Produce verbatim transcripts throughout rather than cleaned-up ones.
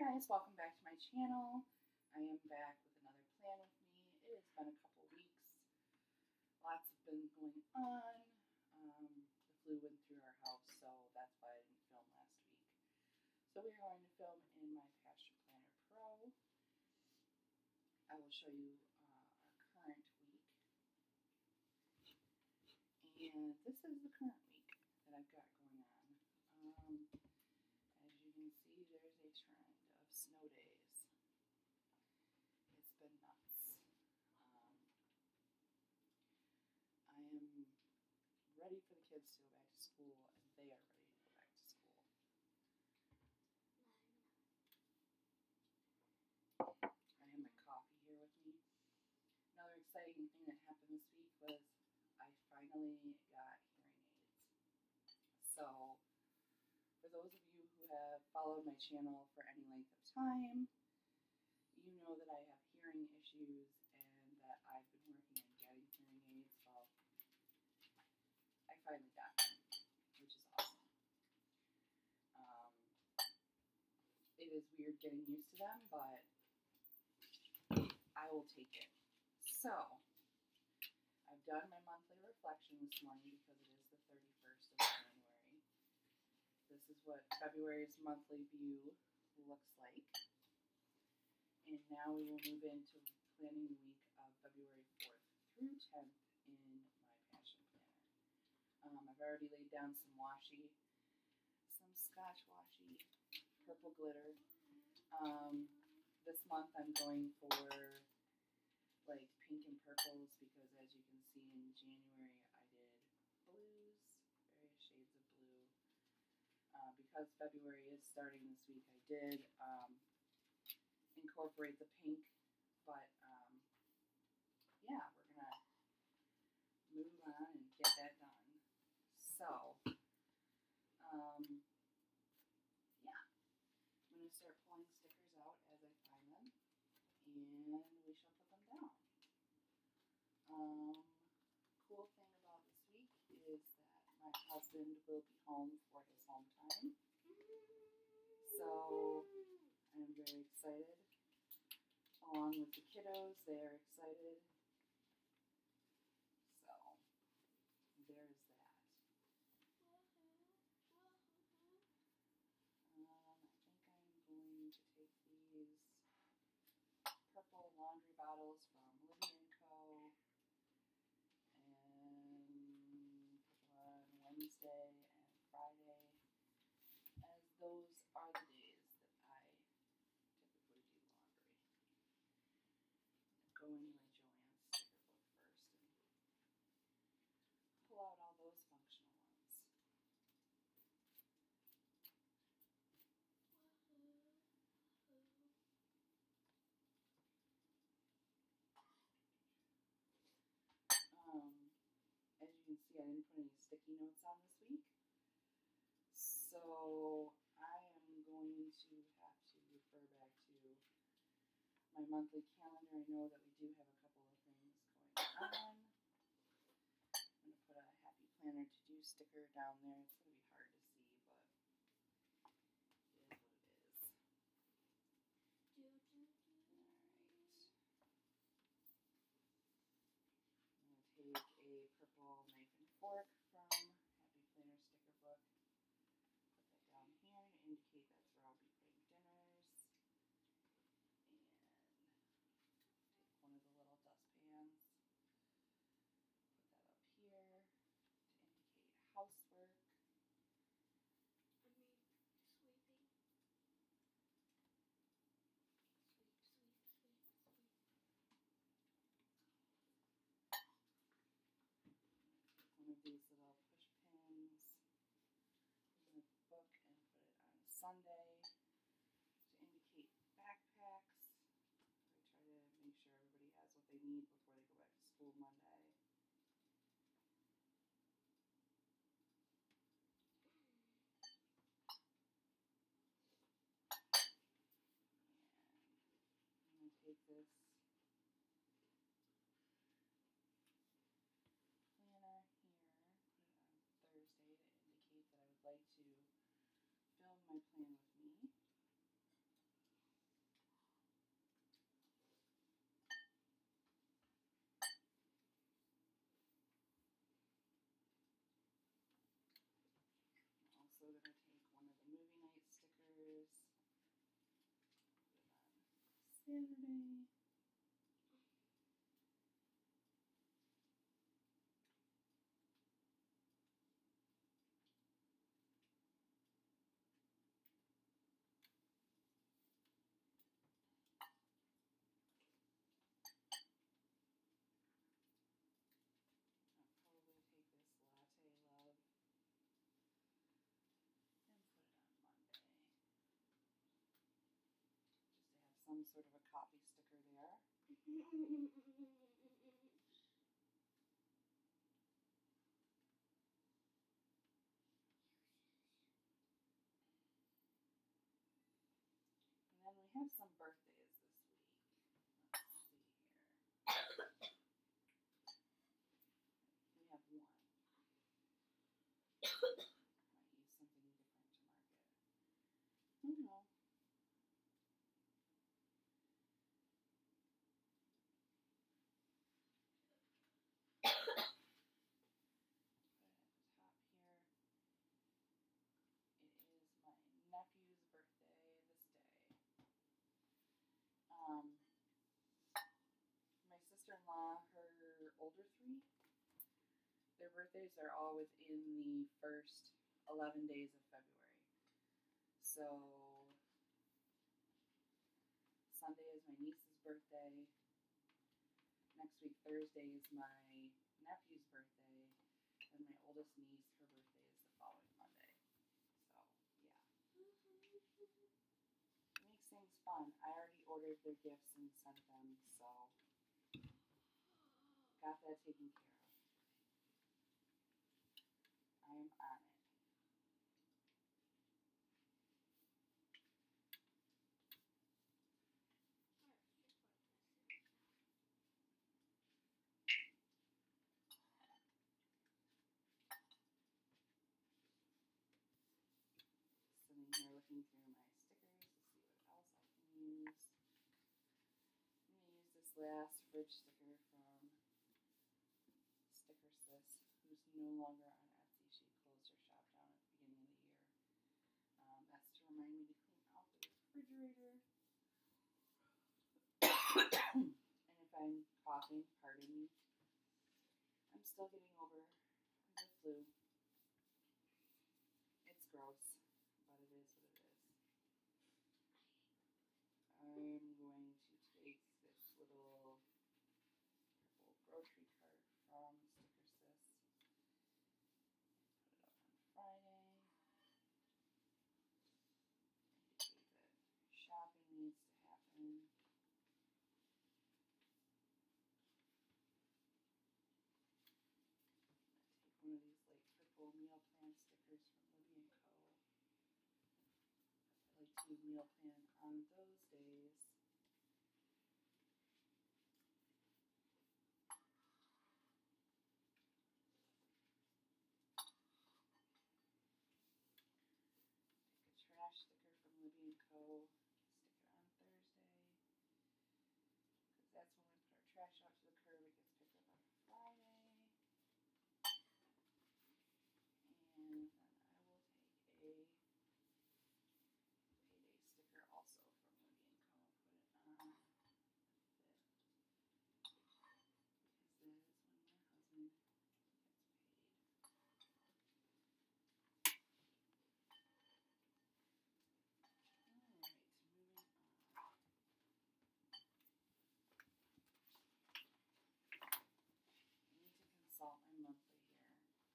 guys, welcome back to my channel. I am back with another plan with me. It has been a couple weeks. Lots have been going on. Um, the flu went through our house, so that's why I didn't film last week. So we are going to film in my Pasture Planner Pro. I will show you uh, our current week. And this is the current week that I've got going on. Um, as you can see, there's a trend of snow days. It's been nuts. Um, I am ready for the kids to go back to school, and they are ready to go back to school. I have my coffee here with me. Another exciting thing that happened this week was I finally got hearing aids. So, for those of you who have followed my channel for any length of time, you know that I have hearing issues and that I've been working on getting hearing aids. Well, I finally got them, which is awesome. Um, it is weird getting used to them, but I will take it. So, I've done my monthly reflection this morning because it is the thirty-first of January. This is what February's monthly view looks like. And now we will move into planning the week of February fourth through tenth in my Passion Planner. Um, I've already laid down some washi, some Scotch washi, purple glitter. Um, this month I'm going for like pink and purples because as you can see in January I did blues, various shades of blue. Uh, because February is starting this week, I did um, incorporate the pink, but um, yeah, we're gonna move on and get that done. So, um, yeah, I'm gonna start pulling stickers out as I find them, and we shall put them down. Um, cool thing about this week is that my husband will be home for his home time. So I'm very excited. Along with the kiddos, they are excited. So there's that. Um, I think I'm going to take these purple laundry bottles from Living and Co. and put on Wednesday and Friday, as those are the days that I typically do laundry. Go into my Joann's sticker book first and pull out all those functional ones. Um, as you can see, I didn't put any sticky notes on this week. So I am going to have to refer back to my monthly calendar. I know that we do have a couple of things going on. I'm going to put a Happy Planner to Do sticker down there. It's going to be hard to see, but it is what it is. Alright. I'm going to take a purple knife and fork from Happy Planner sticker book. Put that down here to indicate that's where I'll be putting dinners. And take one of the little dustpans. Put that up here to indicate housework. I mean, sweeping. Sweep, sweep, sweep, sweep. One of these little push pins in the book and put it on Sunday to indicate backpacks. I try to make sure everybody has what they need before they go back to school Monday. And I'm going to take this planner here, put it on Thursday to indicate that I would like to film my plan with me. Saturday. I'll probably take this Latte Love and put it on Monday. Just to have some sort of a copy sticker there. And then we have some birthdays this week. Let's see here. We have one. Might use something different to mark it. Who knows? Put it at the top here. It is my nephew's birthday this day. Um, my sister-in-law, her older three, their birthdays are all within the first eleven days of February. So Sunday is my niece's birthday. Next week, Thursday, is my nephew's birthday. And my oldest niece, her birthday is the following Monday. So, yeah. It makes things fun. I already ordered their gifts and sent them, so got that taken care of. I am on it. Sitting here looking through my stickers to see what else I can use. I'm going to use this last fridge sticker from Sticker Sis, who's no longer on Etsy. She closed her shop down at the beginning of the year. Um, that's to remind me to clean out the refrigerator. And if I'm coughing, pardon me. I'm still getting over the flu. It's gross, but it is what it is. I'm going to take this little purple grocery cart from Sticker Sis and put it up on Friday. Indicate that shopping needs to happen. I'm going to take one of these like purple meal plan stickers from Libby and Co. I like to meal plan on those days. Take a trash sticker from Libby and Co. Stick it on Thursday. Because that's when we put our trash out to the curb. It gets picked up on Friday. And then I will take a payday sticker also from Libby and Co. Put it on the fifth. Because that is when my husband gets paid. Alright, moving on. I need to consult my monthly here.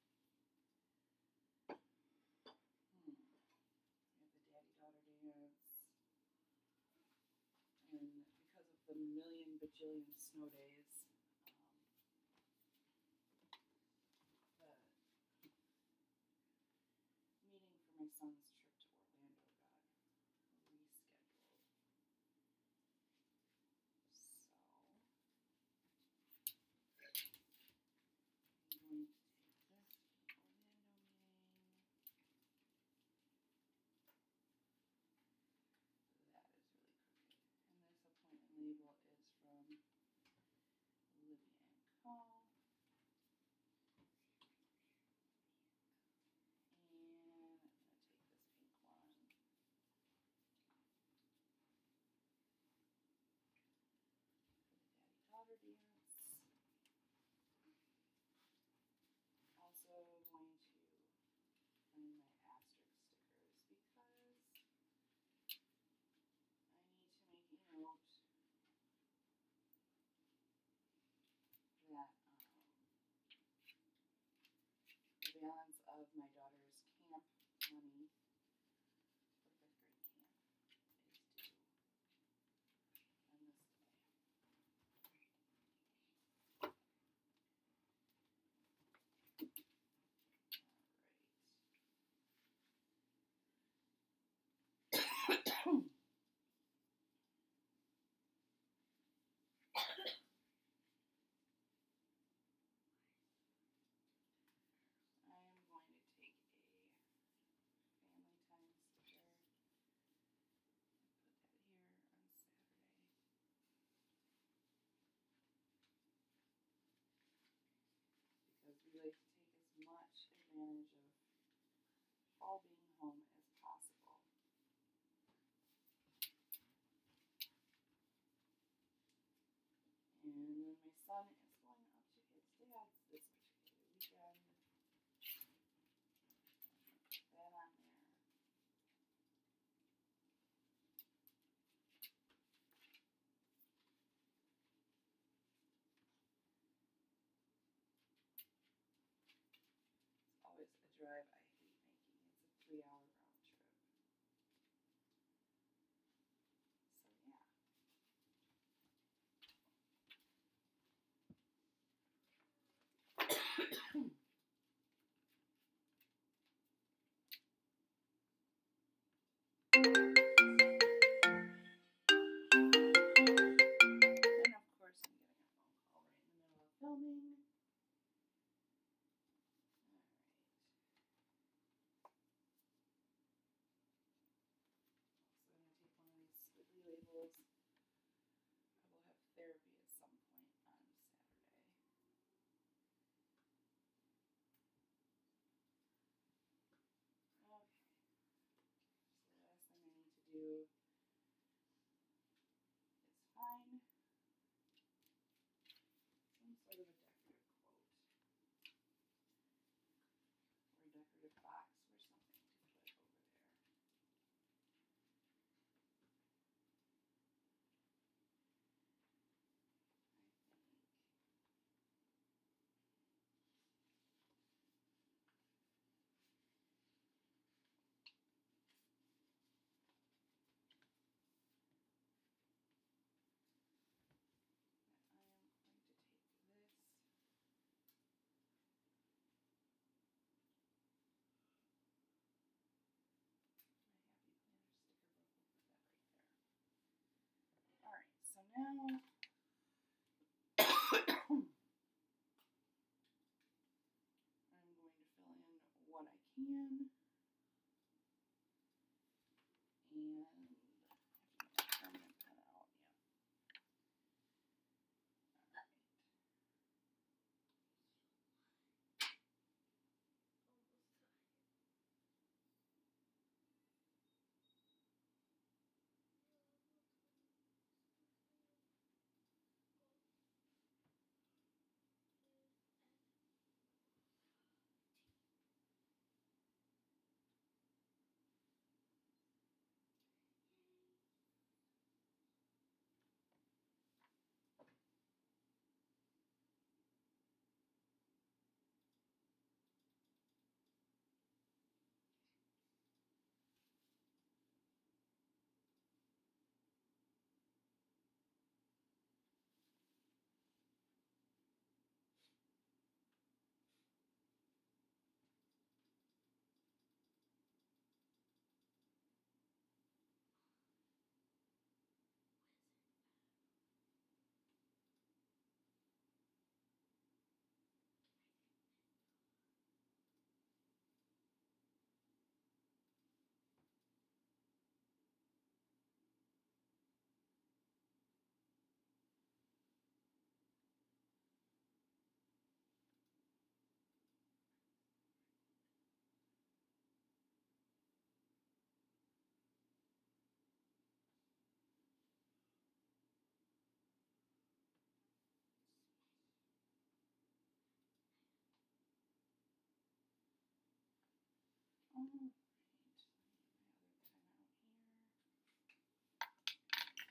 Hmm. We have the daddy-daughter dance. And because of the million bajillion snow days, um, the meeting for my son's trip to Orlando got rescheduled. So I'm going to take this to the Orlando meeting. That is really crooked. And this appointment label is from Libby and Co. And I'm going to take this money for fifth grade camp is due on this day. Alright. I am going to take a family time sticker and put that here on Saturday. Because we like to take as much advantage of fall being home as possible. And then my son is going up to his dad's this particular weekend. Put that on there. It's always a drive I hate making. It's a three hour round trip. So yeah. And of course I'm getting a phone call right in the middle of filming. Alright. Also I'm going to take one of these squiggly labels. I will have therapy at some point on Saturday. Okay. So the last thing I need to do is find some sort of a decorative quote or a decorative box or something to put over there. I think that I am going to take this. My Happy Planner sticker book, we'll put that right there. Alright, so now I'm going to fill in what I can. And I have to get my permanent pen out, yeah. Alright. Alright, let me get my other pen out here.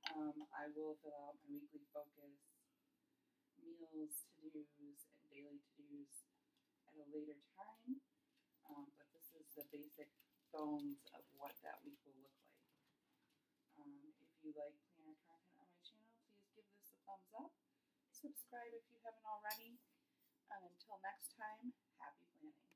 Um, I will fill out my weekly focus, meals, to-dos, and daily to-dos at a later time. Um, but this is the basic bones of what that week will look like. Um, if you like planner content on my channel, please give this a thumbs up. Subscribe if you haven't already. And until next time, happy planning.